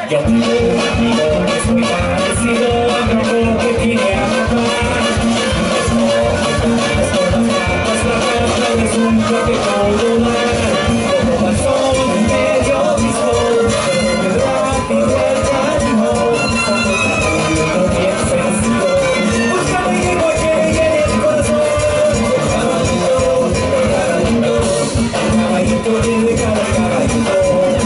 Yo tengo un amigo que es muy parecido al rojo que tiene a papá. Es como las patas, la ropa es un toque modular. Como balsón en medio disco, pero rápido el camino. Como bien sencillo, busca mi lengua que llene tu corazón. El caballito tiene cada caballito.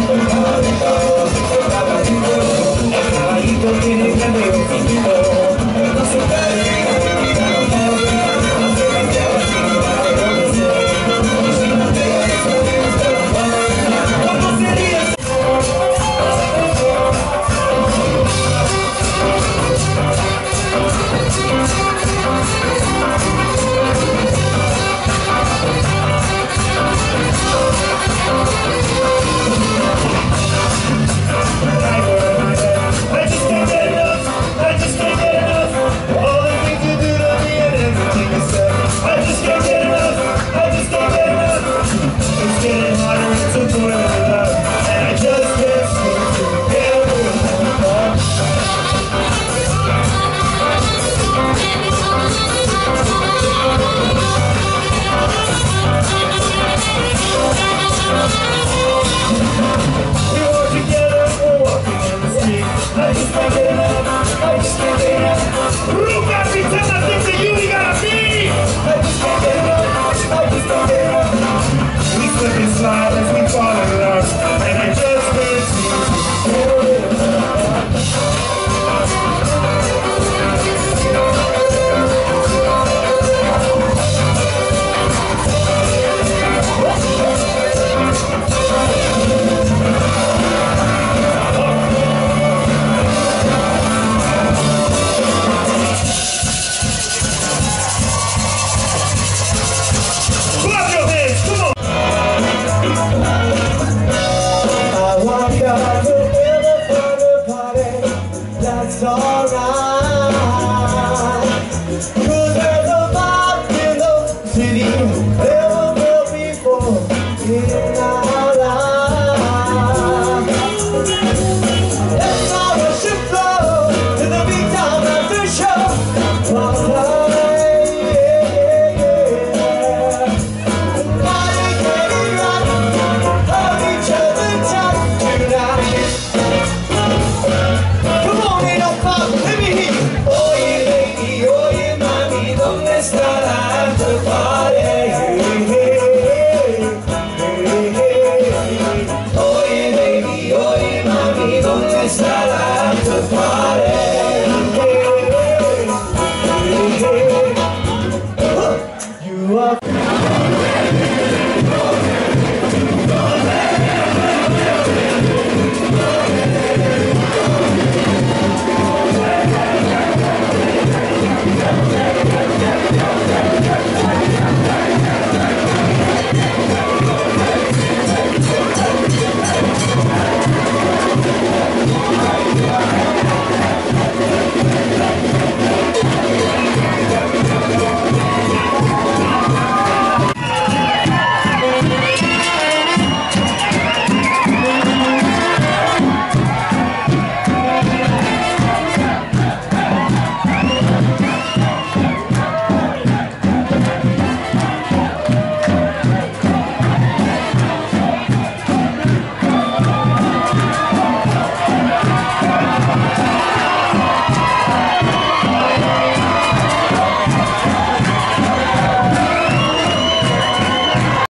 Tiene grande y finito, no se cae, no se manchaba sin ¿cómo sería? That's alright, 'cause there's a vibe in the city never felt before in our life. Let's all worship flow to the big time after show. Alright, yeah, yeah. Everybody get it right, hold each other tight tonight. ¿Dónde está la after party?